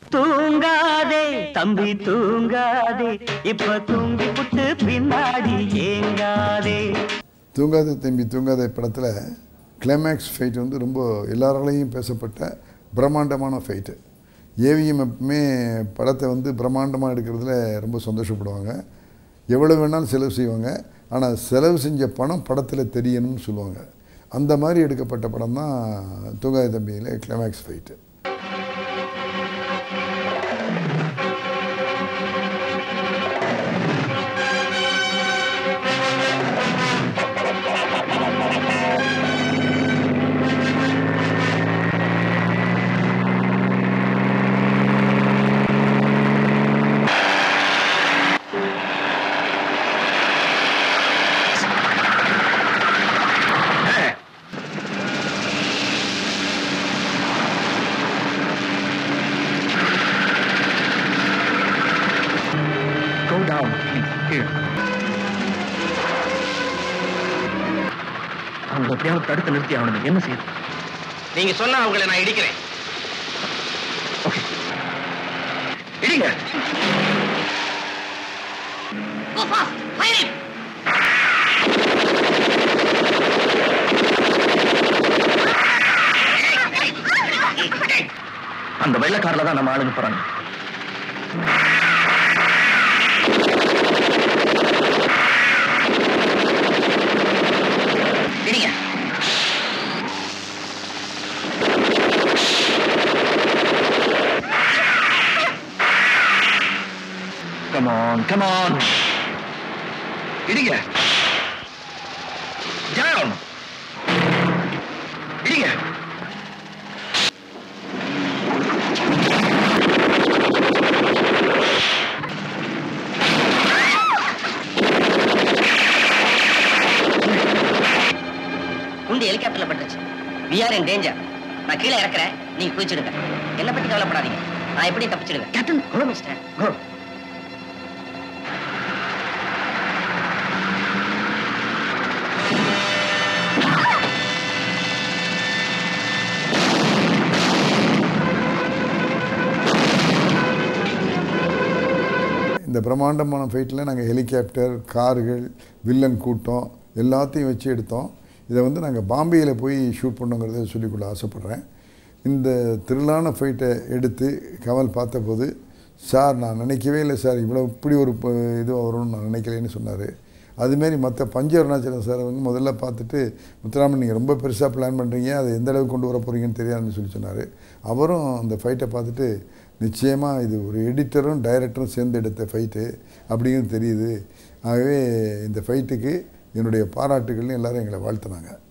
தூங்காதே தம்பி தூங்காதே, இப்ப தூங்கி புட்டு பின்னாடி ஏங்காதே. தூங்காதே தம்பி தூங்காதே படத்தில் கிளைமேக்ஸ் ஃபைட் வந்து ரொம்ப எல்லாராலையும் பேசப்பட்ட பிரம்மாண்டமான ஃபைட்டு. ஏவிஎம் எப்பவுமே படத்தை வந்து பிரம்மாண்டமாக எடுக்கிறதுல ரொம்ப சந்தோஷப்படுவாங்க. எவ்வளோ வேணாலும் செலவு செய்வாங்க, ஆனால் செலவு செஞ்ச பணம் படத்தில் தெரியணும்னு சொல்லுவாங்க. அந்த மாதிரி எடுக்கப்பட்ட படம் தான் தூங்காதே தம்பியில் கிளைமேக்ஸ் ஃபைட்டு. அவங்க எப்படியாவது தடுத்து நிறுத்தி அவனுக்கு என்ன செய்யுது? நீங்க சொன்னா அவங்களை நான் இடிக்கிறேன். இடிங்க. அந்த வெள்ளக்காரில தான் நம்ம ஆளுங்க போறாங்க. Come on, come on. இடிங்க. Down. இடிங்க. குண்டு ஹெலிகாப்டர்ல பட்டுச்சு. We are in danger. நான் கீழே இறக்குறேன், நீங்க குதிச்சிடுங்க. என்ன பத்தி கவலைப்படாதீங்க, நான் எப்படி தப்பிச்சிடுவேன். கேப்டன், கோ மிஸ்டர், கோ. இந்த பிரம்மாண்டமான ஃபைட்டில் நாங்கள் ஹெலிகாப்டர், கார்கள், வில்லன் கூட்டம் எல்லாத்தையும் வச்சு எடுத்தோம். இதை வந்து நாங்கள் பாம்பேயில் போய் ஷூட் பண்ணோங்கிறத சொல்லிக்கொள்ள ஆசைப்பட்றேன். இந்த த்ரில்லான ஃபைட்டை எடுத்து கமல் பார்த்தபோது, சார் நான் நினைக்கவே இல்லை சார், இவ்வளோ இப்படி ஒரு இது வரும்னு நான் நினைக்கலேன்னு சொன்னார். அதுமாரி மற்ற பஞ்ச அருணாச்சலம் சார் வந்து முதல்ல பார்த்துட்டு, முத்துராமன் நீங்கள் ரொம்ப பெருசாக பிளான் பண்ணுறீங்க, அதை எந்த அளவுக்கு கொண்டு வர போகிறீங்கன்னு தெரியாதுன்னு சொல்லி சொன்னார். அவரும் அந்த ஃபைட்டை பார்த்துட்டு, நிச்சயமாக இது ஒரு எடிட்டரும் டைரக்டரும் சேர்ந்து எடுத்த ஃபைட்டு அப்படிங்கிறது தெரியுது. ஆகவே இந்த ஃபைட்டுக்கு என்னுடைய பாராட்டுகள்னு எல்லோரும் எங்களை வாழ்த்துனாங்க.